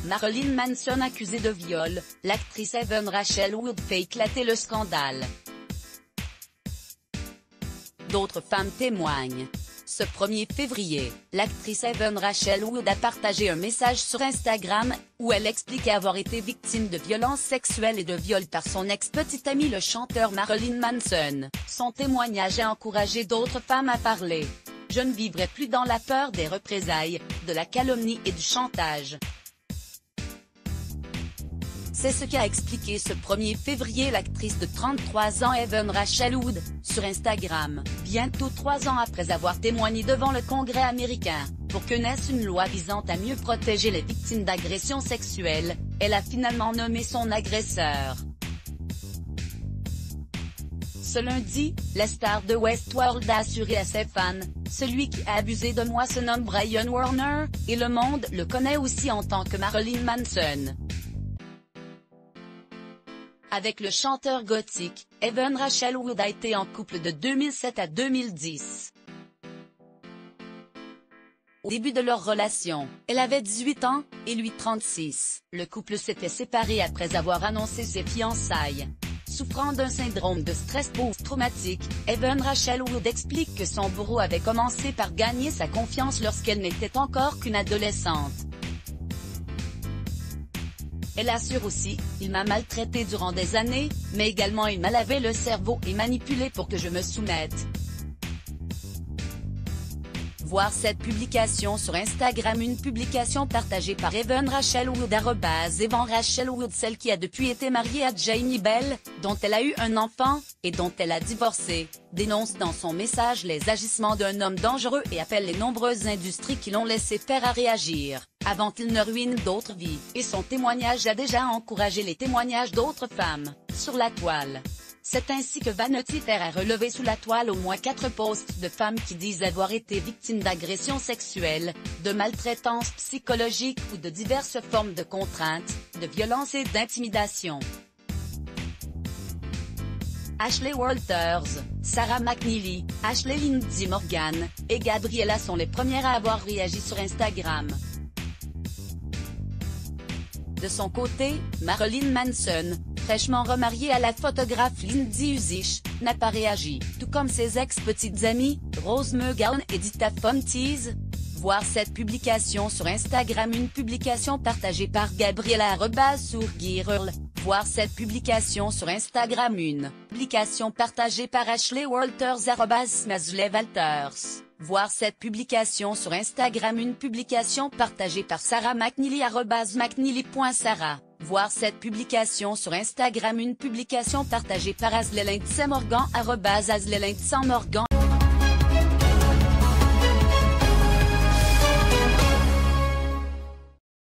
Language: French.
Marilyn Manson accusée de viol, l'actrice Evan Rachel Wood fait éclater le scandale. D'autres femmes témoignent. Ce 1er février, l'actrice Evan Rachel Wood a partagé un message sur Instagram, où elle expliquait avoir été victime de violences sexuelles et de viol par son ex-petit ami le chanteur Marilyn Manson. Son témoignage a encouragé d'autres femmes à parler. « Je ne vivrai plus dans la peur des représailles, de la calomnie et du chantage. » C'est ce qu'a expliqué ce 1er février l'actrice de 33 ans Evan Rachel Wood, sur Instagram, bientôt 3 ans après avoir témoigné devant le Congrès américain. Pour que naisse une loi visant à mieux protéger les victimes d'agressions sexuelles, elle a finalement nommé son agresseur. Ce lundi, la star de Westworld a assuré à ses fans, « Celui qui a abusé de moi se nomme Brian Warner, et le monde le connaît aussi en tant que Marilyn Manson. » Avec le chanteur gothique, Evan Rachel Wood a été en couple de 2007 à 2010. Au début de leur relation, elle avait 18 ans, et lui 36. Le couple s'était séparé après avoir annoncé ses fiançailles. Souffrant d'un syndrome de stress post-traumatique, Evan Rachel Wood explique que son bourreau avait commencé par gagner sa confiance lorsqu'elle n'était encore qu'une adolescente. Elle assure aussi, « Il m'a maltraité durant des années, mais également il m'a lavé le cerveau et manipulé pour que je me soumette. » Voir cette publication sur Instagram. Une publication partagée par Evan Rachel Wood @Evan Rachel Wood, celle qui a depuis été mariée à Jamie Bell, dont elle a eu un enfant, et dont elle a divorcé, dénonce dans son message les agissements d'un homme dangereux et appelle les nombreuses industries qui l'ont laissé faire à réagir, avant qu'il ne ruine d'autres vies, et son témoignage a déjà encouragé les témoignages d'autres femmes, sur la toile. C'est ainsi que Vanity Fair a relevé sous la toile au moins 4 posts de femmes qui disent avoir été victimes d'agressions sexuelles, de maltraitance psychologique ou de diverses formes de contraintes, de violence et d'intimidation. Ashley Walters, Sarah McNeely, Ashley Lindsay Morgan, et Gabriella sont les premières à avoir réagi sur Instagram. De son côté, Marilyn Manson, fraîchement remariée à la photographe Lindsay Uzish, n'a pas réagi, tout comme ses ex-petites amies, Rose McGowan et Dita Fontees. Voir cette publication sur Instagram. Une publication partagée par Gabriella @Sourgirl. Voir cette publication sur Instagram. Une publication partagée par Ashley Walters @MazleWalters. Voir cette publication sur Instagram. Une publication partagée par Sarah McNeely @McNeely.Sarah. Voir cette publication sur Instagram. Une publication partagée par Aslelindsay Morgan @Aslelindsay Morgan.